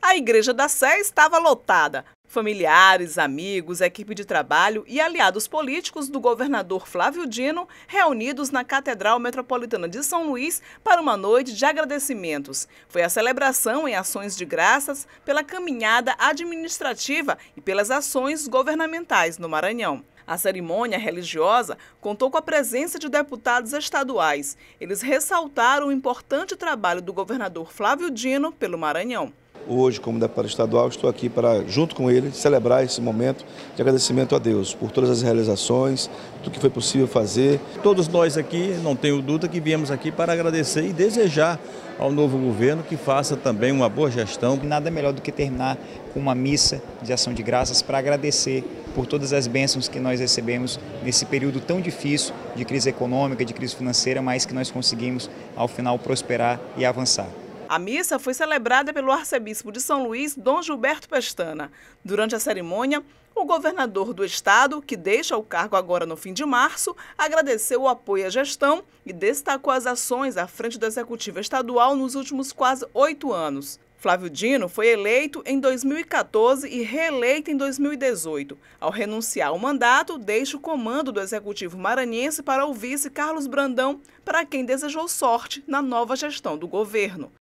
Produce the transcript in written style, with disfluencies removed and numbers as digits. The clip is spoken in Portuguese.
A Igreja da Sé estava lotada. Familiares, amigos, equipe de trabalho e aliados políticos do governador Flávio Dino reunidos na Catedral Metropolitana de São Luís para uma noite de agradecimentos. Foi a celebração em ações de graças pela caminhada administrativa e pelas ações governamentais no Maranhão. A cerimônia religiosa contou com a presença de deputados estaduais. Eles ressaltaram o importante trabalho do governador Flávio Dino pelo Maranhão. Hoje, como deputado estadual, estou aqui para, junto com ele, celebrar esse momento de agradecimento a Deus por todas as realizações, tudo que foi possível fazer. Todos nós aqui, não tenho dúvida, que viemos aqui para agradecer e desejar ao novo governo que faça também uma boa gestão. Nada melhor do que terminar com uma missa de ação de graças para agradecer por todas as bênçãos que nós recebemos nesse período tão difícil de crise econômica, de crise financeira, mas que nós conseguimos, ao final, prosperar e avançar. A missa foi celebrada pelo arcebispo de São Luís, Dom Gilberto Pestana. Durante a cerimônia, o governador do estado, que deixa o cargo agora no fim de março, agradeceu o apoio à gestão e destacou as ações à frente do Executivo Estadual nos últimos quase 8 anos. Flávio Dino foi eleito em 2014 e reeleito em 2018. Ao renunciar ao mandato, deixa o comando do Executivo maranhense para o vice Carlos Brandão, para quem desejou sorte na nova gestão do governo.